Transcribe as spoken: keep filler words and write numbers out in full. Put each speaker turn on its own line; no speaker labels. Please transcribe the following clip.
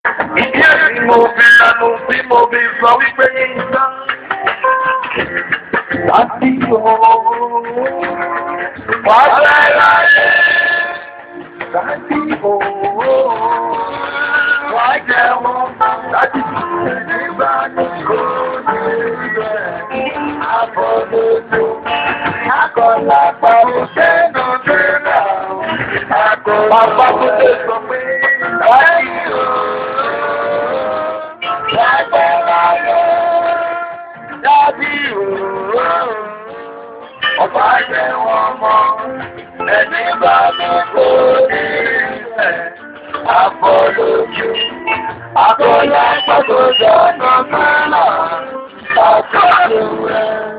Ìdí èyí mo fi lanu tí mo fi sọ wípé yíyá. Láti ooo, wà á bẹ̀rẹ̀ láyé. Láti ooo, wà á jẹun. Láti ṣe nígbà tí kò ní rẹ̀. Àbọ̀lódò, àkọlà pàrọ̀ sẹ́nu tẹ́lá. Àkọlà pàrọ̀ sọ pé láti ooo. Ọba jẹ́ wọn mọ́, ẹni bá mi kò ní ìfẹ́, àbọ̀lójú, àbọ̀lá pàtó jẹ́ ọ̀nà mẹ́lá, àkọlù rẹ̀.